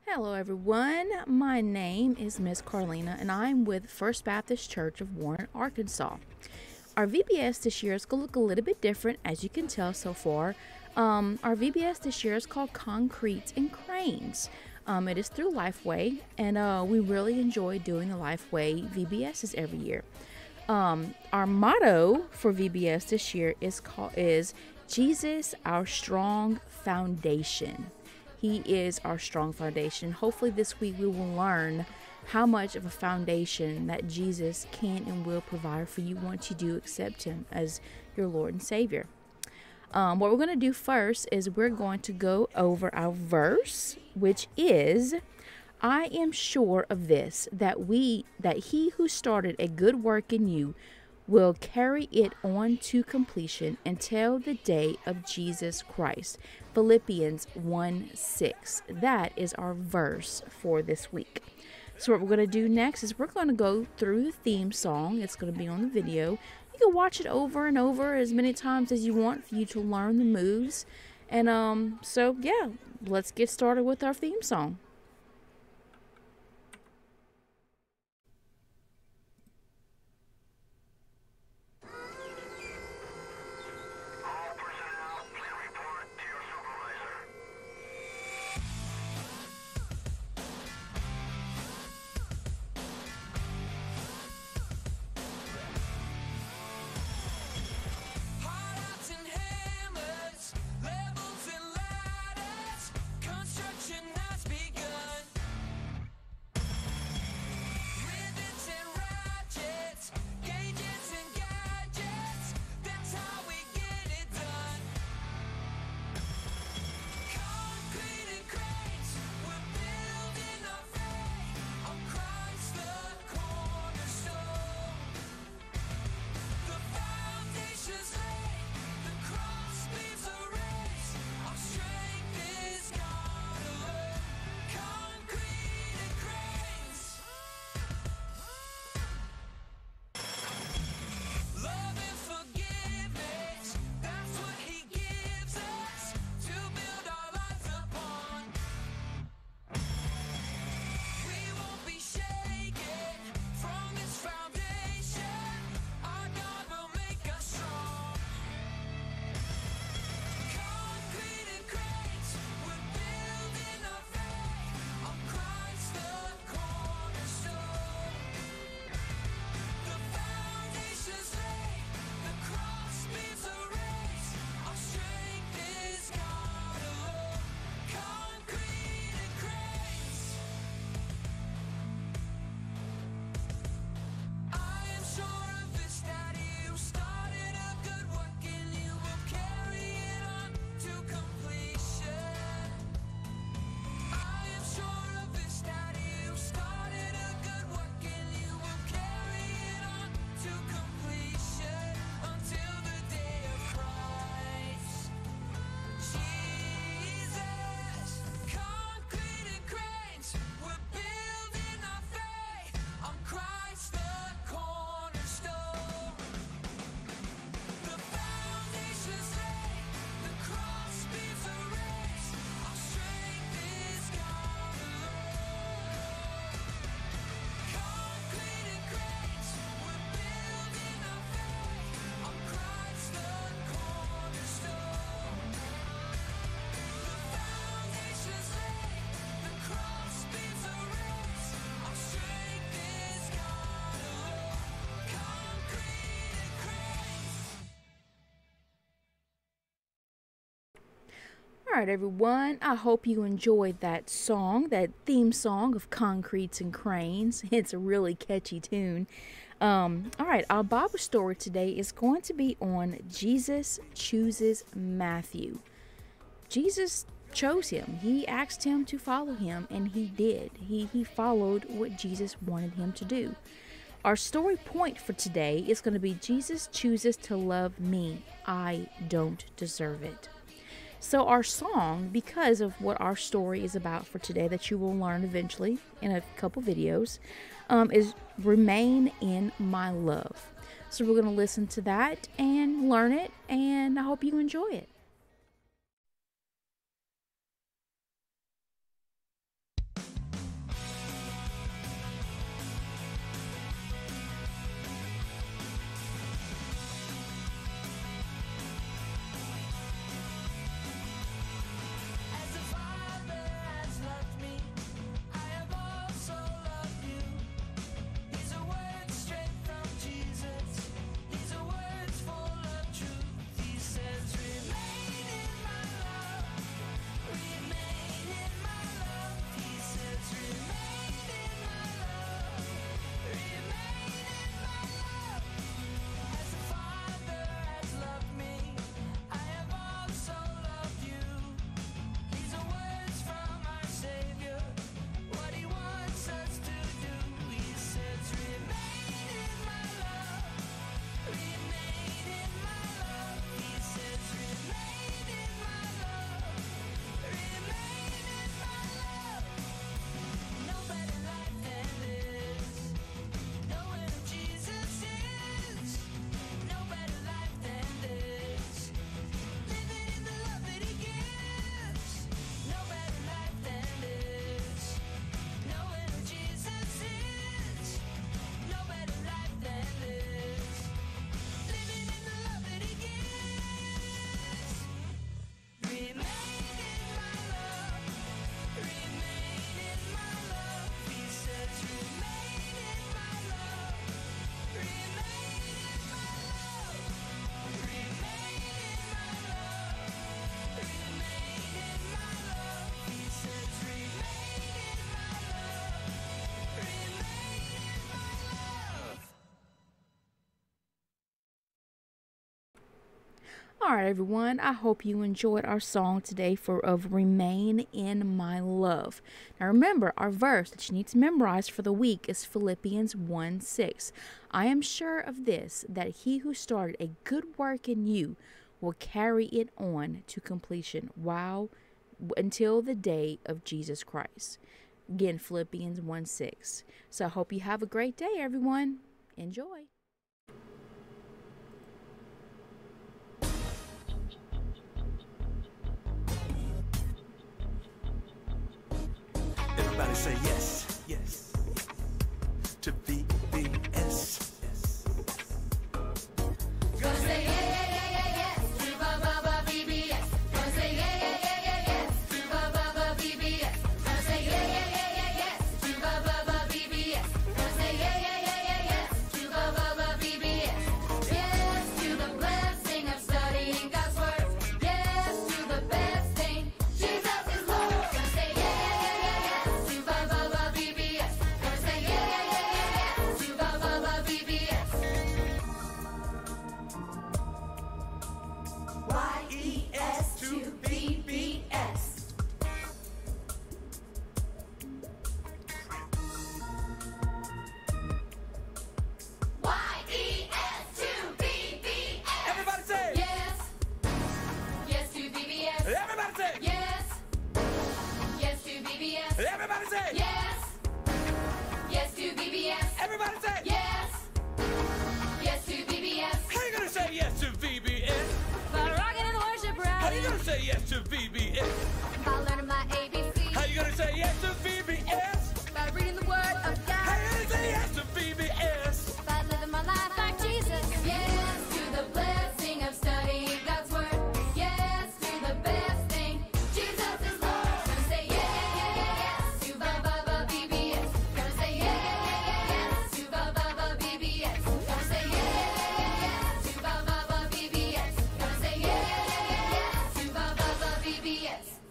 Hello everyone, my name is Miss Carlina and I'm with First Baptist Church of Warren, Arkansas. Our VBS this year is going to look a little bit different, as you can tell so far. Our VBS this year is called Concrete and Cranes. It is through Lifeway, and we really enjoy doing the Lifeway VBSs every year. Our motto for VBS this year is Jesus, our strong foundation. He is our strong foundation. Hopefully this week we will learn how much of a foundation that Jesus can and will provide for you once you do accept him as your Lord and Savior. What we're going to do first is we're going to go over our verse, which is, I am sure of this, that he who started a good work in you will carry it on to completion until the day of Jesus Christ. Philippians 1:6. That is our verse for this week. So what we're going to do next is we're going to go through the theme song. It's going to be on the video. You can watch it over and over as many times as you want for you to learn the moves. And so yeah, let's get started with our theme song. Alright everyone, I hope you enjoyed that song, that theme song of Concretes and Cranes. It's a really catchy tune. Alright, our Bible story today is going to be on Jesus chooses Matthew. Jesus chose him. He asked him to follow him, and he did. He followed what Jesus wanted him to do. Our story point for today is going to be Jesus chooses to love me. I don't deserve it. So our song, because of what our story is about for today, that you will learn eventually in a couple videos, is Remain in My Love. So we're going to listen to that and learn it, and I hope you enjoy it. All right, everyone. I hope you enjoyed our song today of Remain in My Love. Now remember, our verse that you need to memorize for the week is Philippians 1:6. I am sure of this, that he who started a good work in you will carry it on to completion. Wow. Until the day of Jesus Christ. Again, Philippians 1:6. So I hope you have a great day, everyone. Enjoy. Everybody say yes, yes, to VBS. Yes. Gonna say yeah, yeah, yeah, yeah, yes to VBS. Gonna say yeah, yeah, yeah, yeah, yes to VBS. Gonna say yeah, yeah, yeah, yeah, yes to VBS. Gonna say yeah, yeah, yeah, yeah, yes to VBS. Yes to the blessing of studying God's word. Yes to the best thing, Jesus is Lord. Gonna say yeah, yeah, yeah, yeah, yes to VBS. Gonna say yeah, yeah, yeah, yeah, yes to VBS. YES to VBS. YES to VBS. Everybody say Yes. Yes to VBS. Everybody say Yes. Yes to VBS. Everybody say Yes. Yes to VBS. Everybody say Yes. Yes to VBS. How you gonna say yes to VBS? By rocking and worship How you rally. gonna say yes to VBS? By learning my ABC. How you gonna say yes to VBS? By reading the word of How God. you gonna say yes to VBS? By living my life like Jesus. Yes to the blessing of studying God's word. Yes to the best thing, Jesus is Lord. Gonna say yeah, yeah, yeah, yes to VBS. Gonna say yeah, yeah, yeah, yes to VBS. Gonna say yeah, yeah, yeah, yes to VBS. Gonna say yeah, yeah, yeah, yes to VBS.